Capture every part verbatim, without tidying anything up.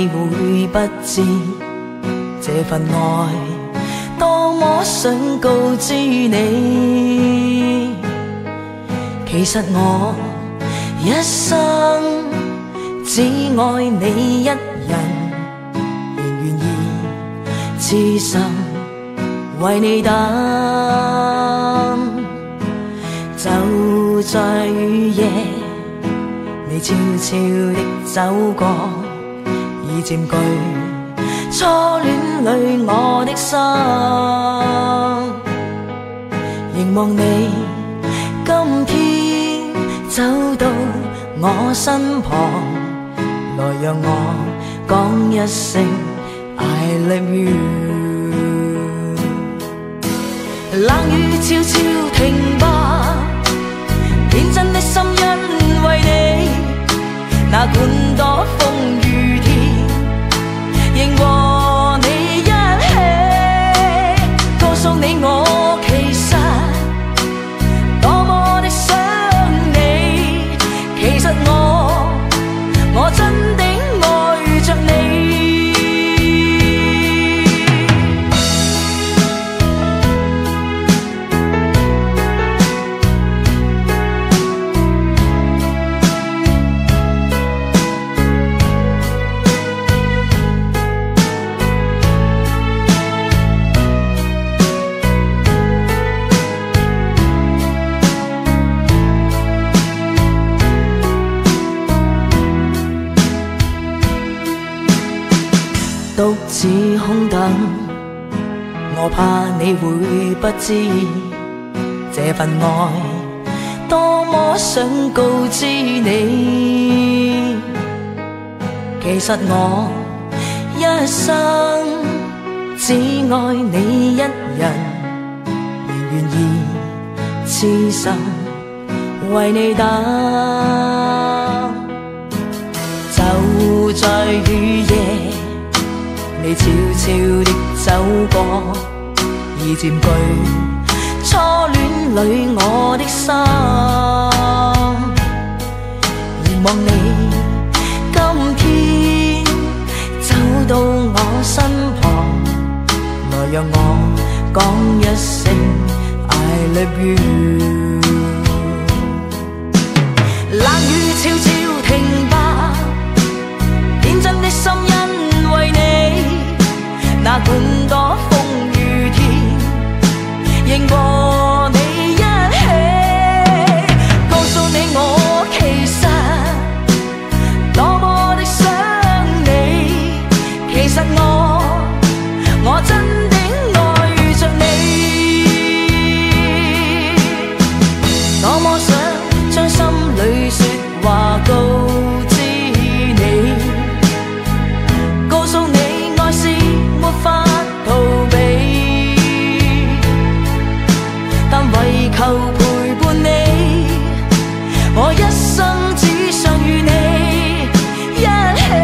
你會不知，這份愛多麼想告知你。其實我一生只愛你一人，仍願意痴心為你等。就在雨夜，你悄悄地走過，已佔據初戀裏我的心。凝望你今天走到我身旁，來讓我講一聲 I love you。 冷雨悄悄停吧，天真的心因為你，哪管多風雨天，仍和你一起，告訴你我其實多麼的想你。其實我我真的愛着你。獨自空等，我怕你會不知，這份愛多麼想告知你。其實我一生只愛你一人，仍願意痴心為你等。就在雨夜，你悄悄地走過，已佔據初戀裏我的心。凝望你今天走到我身旁，來讓我講一聲 I love you。 冷雨悄悄停吧，天真的心因為你，哪管多風雨天，仍和你一起，告訴你我其實多麼的想你。其實我我真的愛着你，多麼想將心裏說話告知你，告訴你愛是沒法逃避，但為求陪伴你，我一生只想與你一起。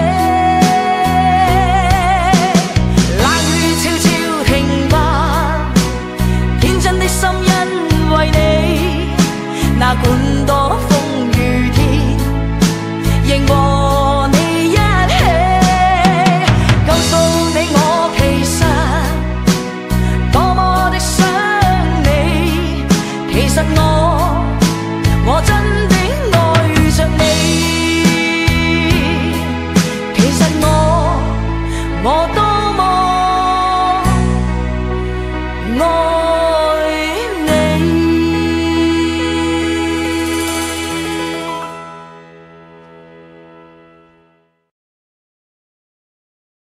冷雨悄悄停吧，天真的心因為你，哪管多風雨天，仍和你一起，告訴你我其實多麼的想你。其實我我真